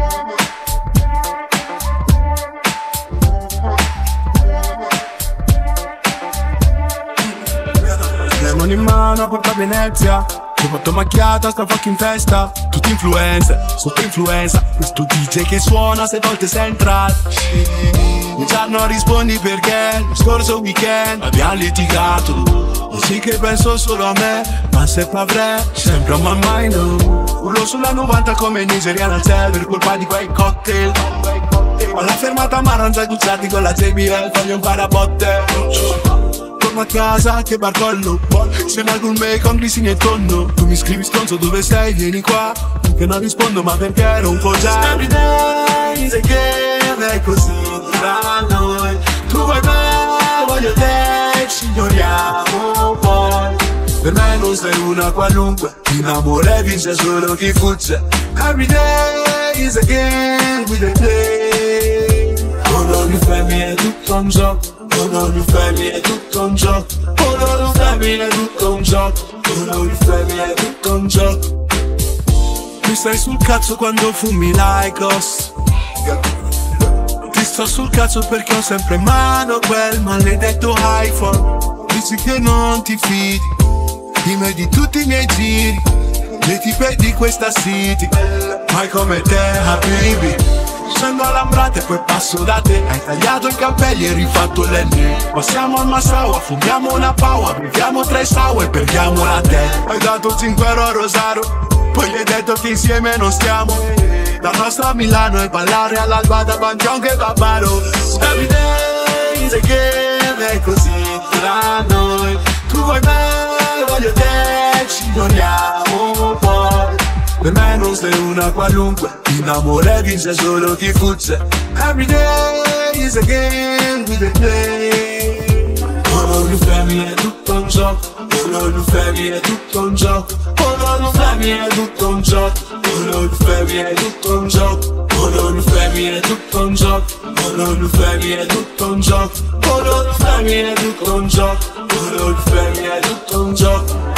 Le mani in mano a Porta Venezia, ti fatto macchiata sta fucking festa. Tutti influencer, sotto influenza. Questo DJ che suona 6 volte Central. E già non rispondi perché lo scorso weekend abbiamo litigato. E sì che penso solo a me, ma se avrei sempre on my mind. Urlo sulla 90 come nigeriana al cielo per colpa di quei cocktail. Alla fermata maranza guzzati con la JBL, voglio un parabotte. Torno a casa che barcollo, se ne alcun me con grisini e tonno. Tu mi scrivi stronzo dove sei, vieni qua. Che non rispondo ma perché ero un po' già. Every day sai che è così tra noi. Tu vuoi me, voglio te, ci ignoriamo poi. Per me non sei una qualunque, in amore vince solo chi fugge. Every day is a game with a play. Con ogni femmina è tutto un gioco. Con ogni femmina è tutto un gioco. Con ogni femmina è tutto un gioco. Con ogni femmina è tutto un gioco. Mi stai sul cazzo quando fumi Lycos. Ti sto sul cazzo perché ho sempre in mano quel maledetto iPhone. Dici che non ti fidi di me, di tutti i miei giri, le tipe di questa city. Mai come te, habibi. Scendo all'ambrate e poi passo da te. Hai tagliato i capelli e rifatto l'N. Passiamo al Massaua, fumiamo una paua, beviamo 3 sau e perdiamo la te. Hai dato 5 euro a Rosaro, poi gli hai detto che insieme non stiamo. Da nostra a Milano e ballare all'alba davanti a un kebabaro. Every day is a game, è così tra noi. Tu vuoi me, voglio te, ci ignoriamo poi. Per me non sei una qualunque, in amore vince solo chi fugge. Every day is a game with a play. Con ogni femmina è tutto un gioco. Con ogni femmina è tutto un gioco. Con ogni femmina è tutto un gioco. Con ogni femmina è tutto un gioco. Con ogni femmina è tutto un gioco. Con ogni femmina è tutto un gioco. Con ogni femmina è tutto un gioco. Con ogni femmina è tutto un gioco.